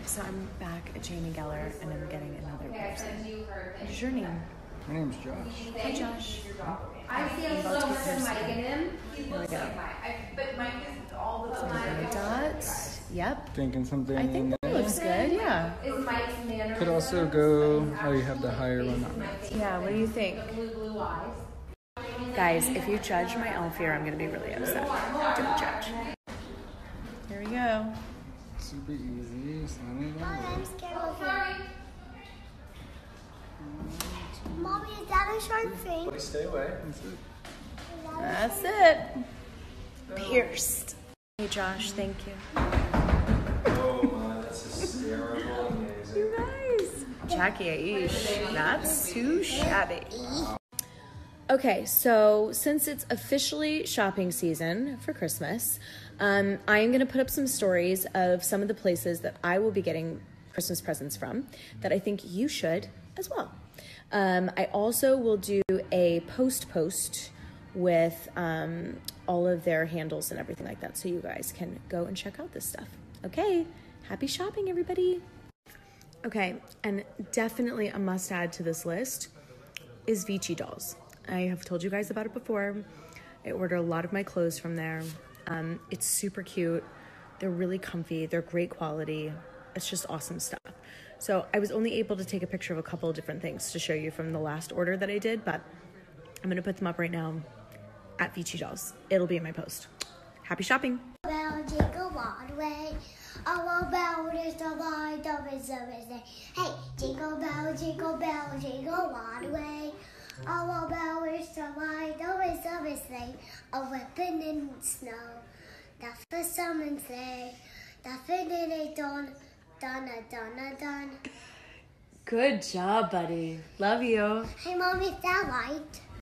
So I'm back at Jamie Geller and I'm getting another person. What is your name? My name's Josh. Hi, Josh. I see a little bit of Mike in him. He looks like Mike. But Mike is all the time. Dots. Yep. Thinking something. I think that looks good, yeah. Is Mike's manner. Could also go, oh, you have the higher one. Yeah, what do you think? Blue eyes. Guys, if you judge my elf here, I'm going to be really upset. Don't judge. Here we go. Super easy. I'm scared of you. Mommy, is that a shark fin? Stay away. That's it. Pierced. Hey, Josh, thank you. Oh my, that's hysterical. Amazing. You guys. Jackie Aish, not too shabby. Okay, so since it's officially shopping season for Christmas, I am going to put up some stories of some of the places that I will be getting Christmas presents from that I think you should as well. I also will do a post with all of their handles and everything like that, so you guys can go and check out this stuff. Okay, happy shopping, everybody. Okay, and definitely a must add to this list is Vici Dolls. I have told you guys about it before. I order a lot of my clothes from there. It's super cute. They're really comfy. They're great quality. It's just awesome stuff. So I was only able to take a picture of a couple of different things to show you from the last order that I did, but I'm going to put them up right now at Vici Dolls. It'll be in my post. Happy shopping. Bell, jingle all the way. Oh, bell is the light of his service. Hey, jingle bell, jingle all the way. Oh, bell is the light of his service. A weapon in snow. That's the summon say. That's it in a dawn. Done. Good job, buddy. Love you. Hey, Mom, is that light?